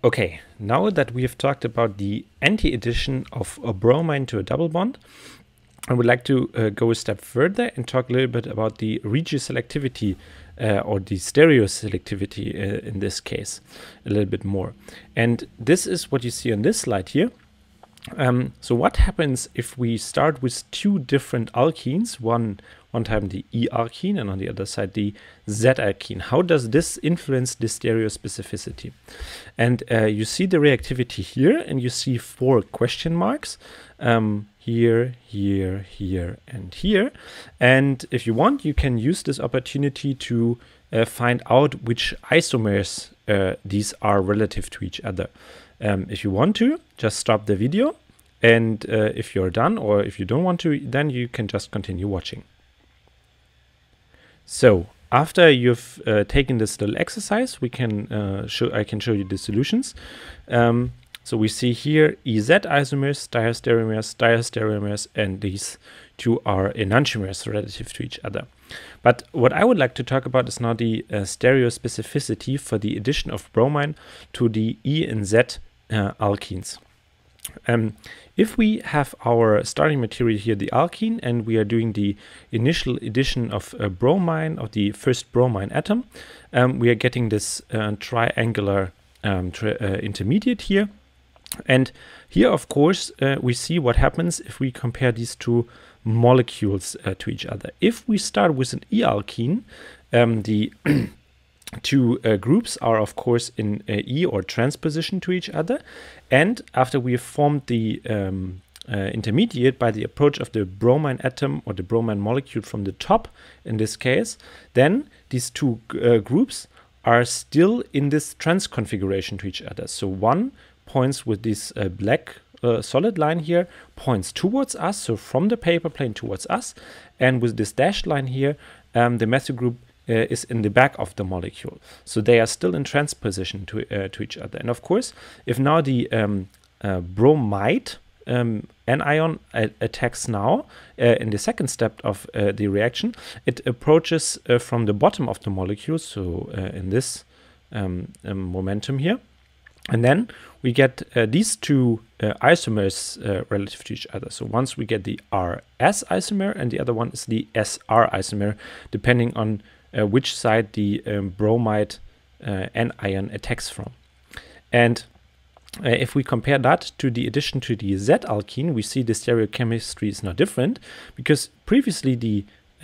Okay, now that we have talked about the anti-addition of a bromine to a double bond, I would like to go a step further and talk a little bit about the regioselectivity or the stereoselectivity in this case a little bit more. And this is what you see on this slide here. So what happens if we start with two different alkenes, one time the E alkene and on the other side the Z alkene? How does this influence the stereospecificity? And you see the reactivity here, and you see 4 question marks here, here, here, and here. And if you want, you can use this opportunity to find out which isomers these are relative to each other. If you want to, just stop the video, and if you're done, or if you don't want to, then you can just continue watching. So after you've taken this little exercise, I can show you the solutions. So we see here EZ isomers, diastereomers, and these two are enantiomers relative to each other. But what I would like to talk about is now the stereospecificity for the addition of bromine to the E and Z alkenes. If we have our starting material here, the alkene, and we are doing the initial addition of bromine, of the first bromine atom, we are getting this triangular intermediate here. And here, of course, we see what happens if we compare these two molecules to each other. If we start with an E alkene, the two groups are, of course, in E or transposition to each other. And after we have formed the intermediate by the approach of the bromine atom or the bromine molecule from the top, in this case, then these two groups are still in this trans configuration to each other. So one points with this black solid line here, points towards us, so from the paper plane towards us, and with this dashed line here, the methyl group is in the back of the molecule. So they are still in transposition to each other. And of course, if now the bromide anion attacks now in the second step of the reaction, it approaches from the bottom of the molecule, so in this momentum here. And then we get these two isomers relative to each other. So once we get the RS isomer, and the other one is the SR isomer, depending on which side the bromide anion attacks from. And if we compare that to the addition to the Z alkene, we see the stereochemistry is not different, because previously the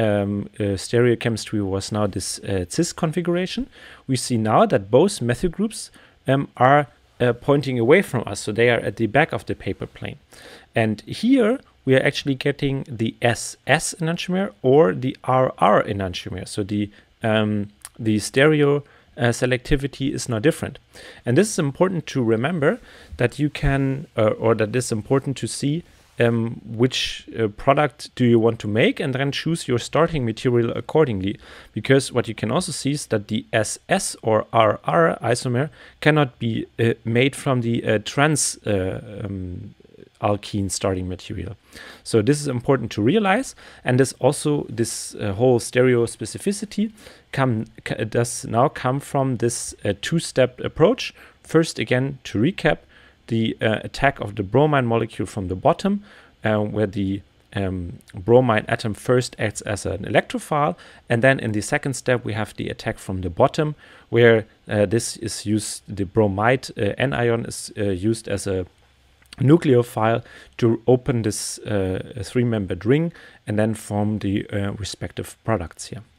stereochemistry was now this cis configuration. We see now that both methyl groups are pointing away from us, so they are at the back of the paper plane. And here we are actually getting the SS enantiomer or the RR enantiomer. So the stereo selectivity is not different. And this is important to remember, that you can, or that is important to see which product do you want to make, and then choose your starting material accordingly. Because what you can also see is that the SS or RR isomer cannot be made from the trans alkene starting material. So this is important to realize, and this also, this whole stereospecificity does now come from this two-step approach. First, again, to recap, the attack of the bromine molecule from the bottom, where the bromine atom first acts as an electrophile, and then in the second step we have the attack from the bottom, where this is used, the bromide anion is used as a nucleophile to open this 3-membered ring and then form the respective products here.